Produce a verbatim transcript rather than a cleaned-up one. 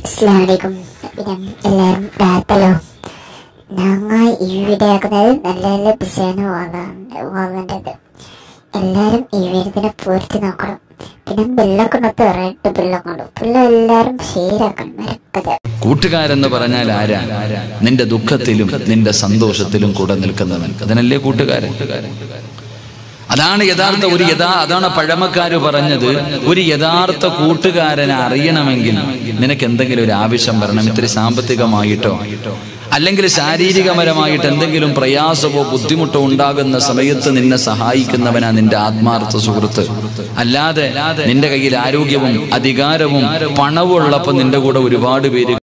അസ്സലാമലൈക്കും. പിന്നെ എല്ലാവരും പ്രാർത്ഥല്ലോ. ഞങ്ങൾ ഈ വീഡിയോ ആക്കുന്നത് നല്ല നല്ല ഡിസൈന് വാങ്ങേണ്ടത്. എല്ലാവരും ഈ വീഡിയോനെ പൂർത്തി നോക്കണം. പിന്നെ ബില്ലൊക്കെ റെഡ് ബില്ലൊക്കെ പിള്ള എല്ലാവരും ഷെയറാക്കണം, മറക്കത്. കൂട്ടുകാരെന്ന് പറഞ്ഞാൽ ആരാ? നിന്റെ ദുഃഖത്തിലും നിന്റെ സന്തോഷത്തിലും കൂടെ നിൽക്കുന്നവൻ, അതിനല്ലേ കൂട്ടുകാരൻ. അതാണ് യഥാർത്ഥ ഒരു യഥാ അതാണ് പഴമക്കാര് പറഞ്ഞത്, ഒരു യഥാർത്ഥ കൂട്ടുകാരനെ അറിയണമെങ്കിൽ നിനക്ക് എന്തെങ്കിലും ഒരു ആവശ്യം വരണം. ഇത്തിരി സാമ്പത്തികമായിട്ടോ അല്ലെങ്കിൽ ശാരീരികപരമായിട്ട് എന്തെങ്കിലും പ്രയാസമോ ബുദ്ധിമുട്ടോ ഉണ്ടാകുന്ന സമയത്ത് നിന്നെ സഹായിക്കുന്നവനാ നിന്റെ ആത്മാർത്ഥ സുഹൃത്ത്. അല്ലാതെ നിന്റെ കയ്യിൽ ആരോഗ്യവും അധികാരവും പണവും ഉള്ളപ്പോൾ നിന്റെ കൂടെ ഒരുപാട് പേര്